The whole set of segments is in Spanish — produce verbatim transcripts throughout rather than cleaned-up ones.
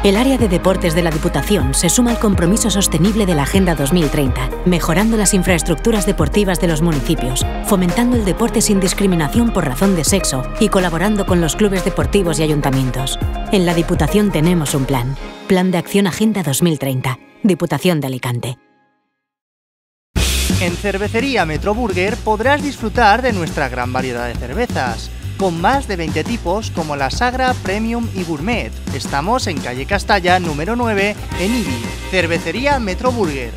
El área de deportes de la Diputación se suma al compromiso sostenible de la Agenda dos mil treinta, mejorando las infraestructuras deportivas de los municipios, fomentando el deporte sin discriminación por razón de sexo y colaborando con los clubes deportivos y ayuntamientos. En la Diputación tenemos un plan. Plan de Acción Agenda dos mil treinta. Diputación de Alicante. En Cervecería Metro Burger podrás disfrutar de nuestra gran variedad de cervezas, con más de veinte tipos como la Sagra, Premium y Gourmet. Estamos en calle Castalla, número nueve, en Ibi. Cervecería Metro Burger.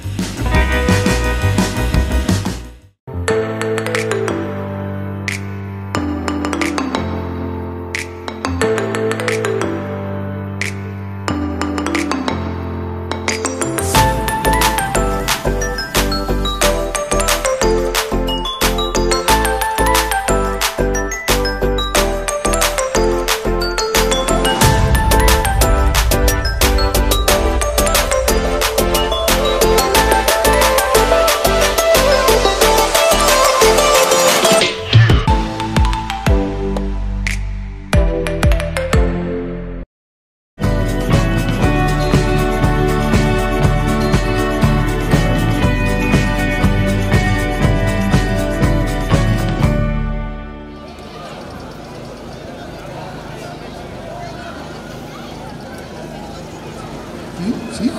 ¿Sí?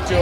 mucho.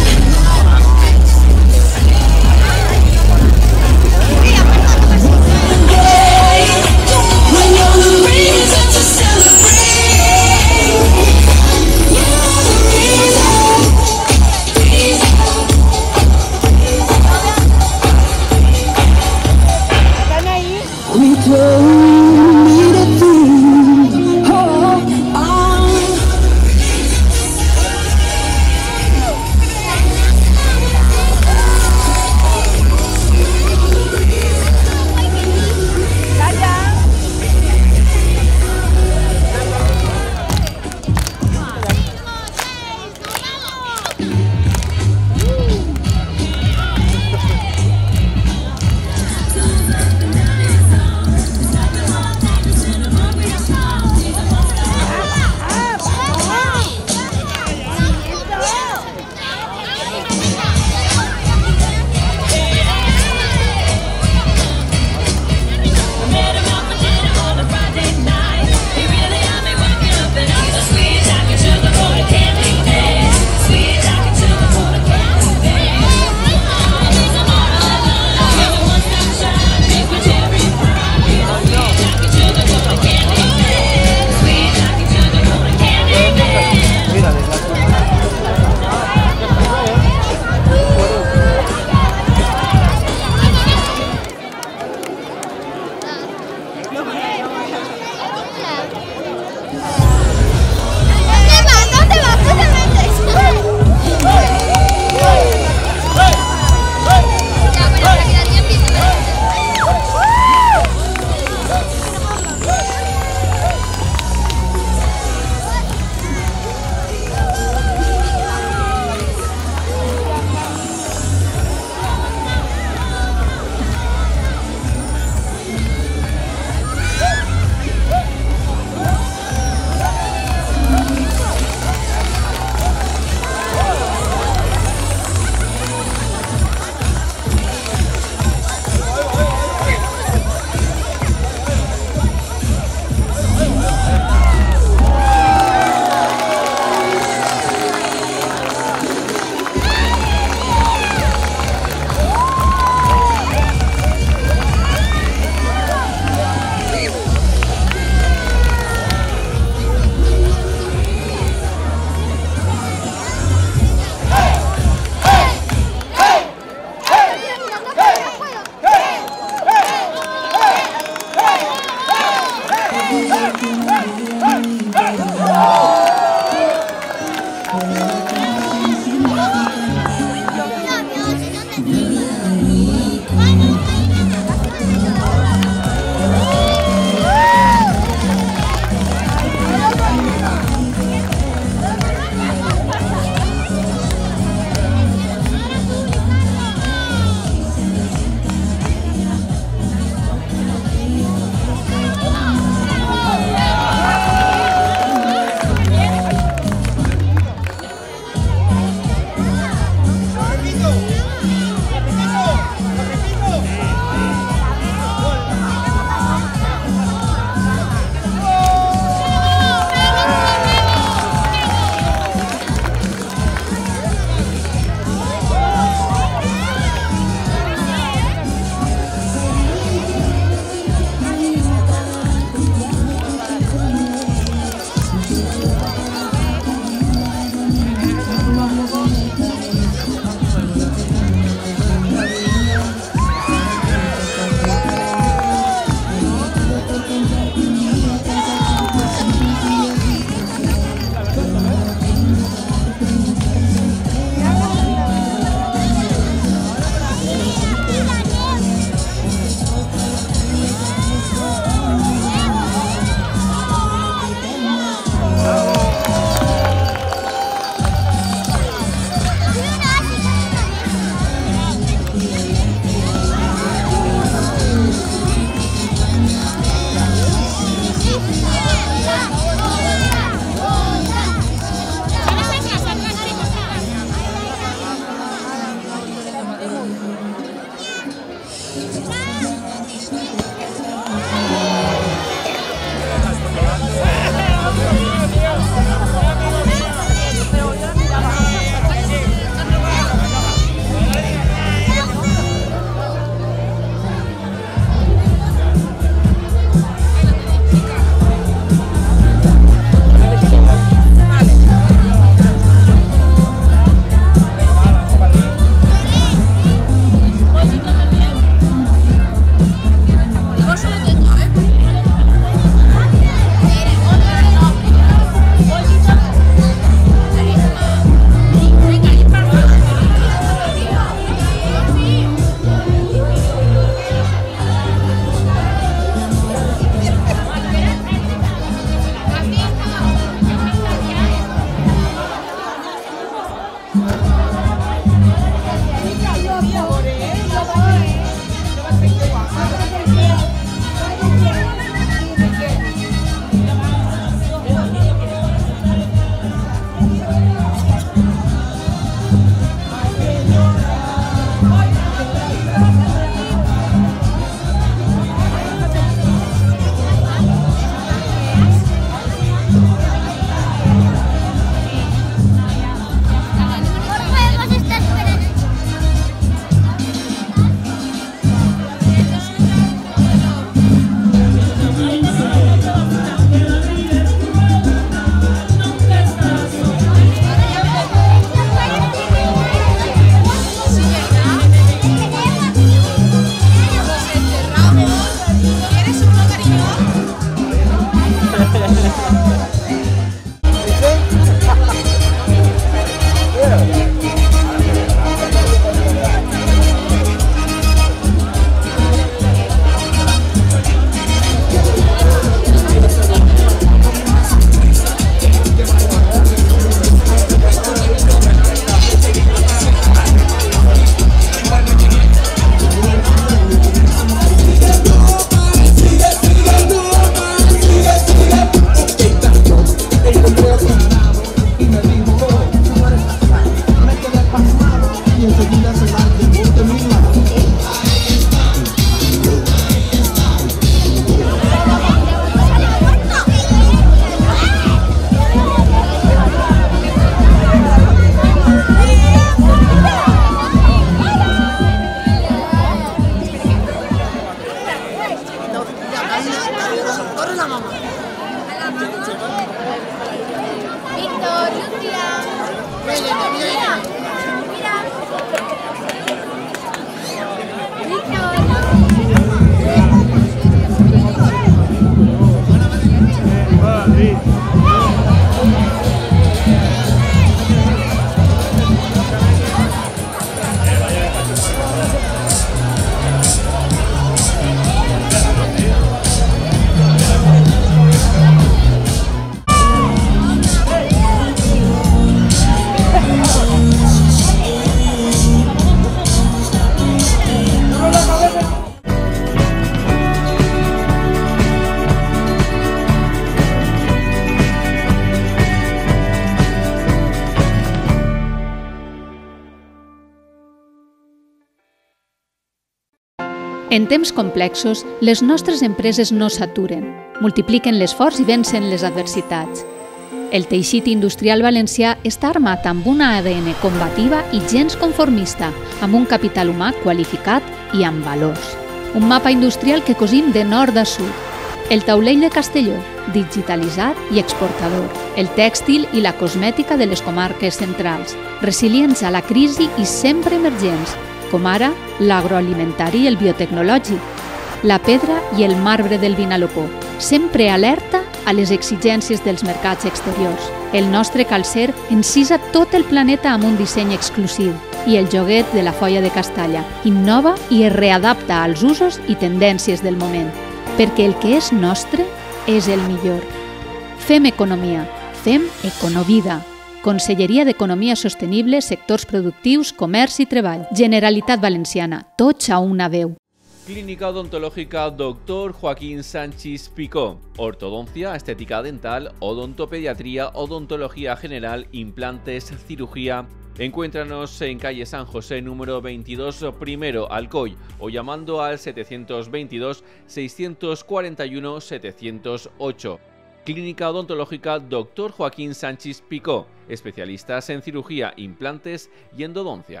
En temps complexos, les nostres empreses no s'aturen, multipliquen l'esforç i vencen les adversitats. El teixit industrial valencià està armat amb una A D N combativa i gens conformista, amb un capital humà qualificat i amb valors. Un mapa industrial que cosim de nord a sud. El taulell de Castelló, digitalitzat i exportador. El tèxtil i la cosmètica de les comarques centrals, resilients a la crisi i sempre emergents, com ara l'agroalimentari i el biotecnològic, la pedra i el marbre del Vinalopó, sempre alerta a les exigències dels mercats exteriors. El nostre calcer encisa tot el planeta amb un disseny exclusiu i el joguet de la Foia de Castalla innova i es readapta als usos i tendències del moment, perquè el que és nostre és el millor. Fem economia, fem econovida. Conselleria d'Economia Sostenible, Sectors Productius, Comerç i Treball. Generalitat Valenciana, tots a una veu. Clínica Odontológica Doctor Joaquín Sánchez Picó. Ortodoncia, estética dental, odontopediatría, odontología general, implantes, cirugía. Encuéntranos en calle San José número veintidós, primero Alcoy, o llamando al setecientos veintidós, seiscientos cuarenta y uno, setecientos ocho. Clínica Odontológica Doctor Joaquín Sánchez Picó, especialistas en cirugía, implantes i endodoncia.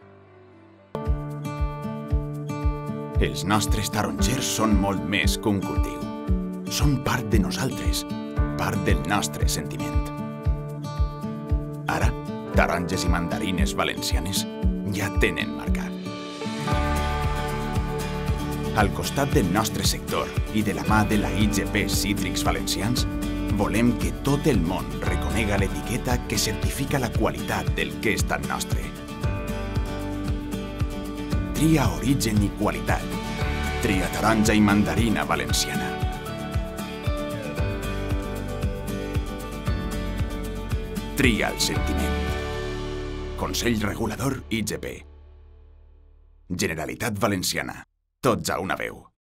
Els nostres tarongers són molt més que un cultiu. Són part de nosaltres, part del nostre sentiment. Ara, taronges i mandarines valencianes ja tenen marcat. Al costat del nostre sector i de la mà de la I G P Cítrics Valencians, volem que tot el món reconega l'etiqueta que certifica la qualitat del que és tan nostre. Tria origen i qualitat. Tria taronja i mandarina valenciana. Tria el sentiment. Consell Regulador I G P. Generalitat Valenciana. Tots a una veu.